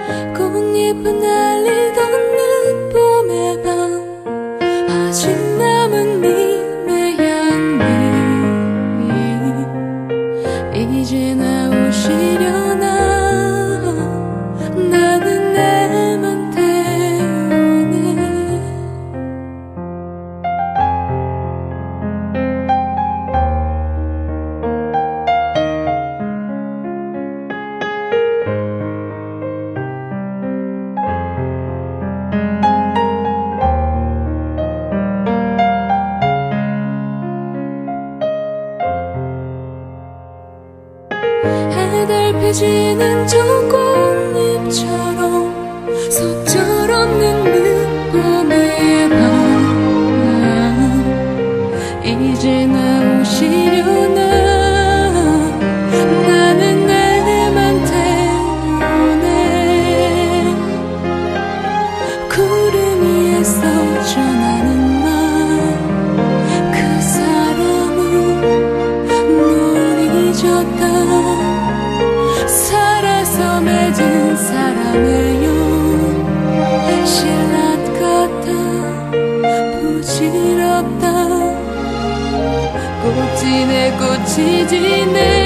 꽃잎은 날리던 늦봄의 밤 아직 남은 님의 향기 이제 나오시려나 나는 내만 태우네 해달피지는 저 꽃잎처럼 속절없는 늦봄의 밤 이제 나오시려나 나는 내만 태우네 구름 위에서 전하는 말 그 사람은 널 잊었다 살아서 맺은 사랑해요 신라 같아 부질없다 꽃지네 꽃이 지네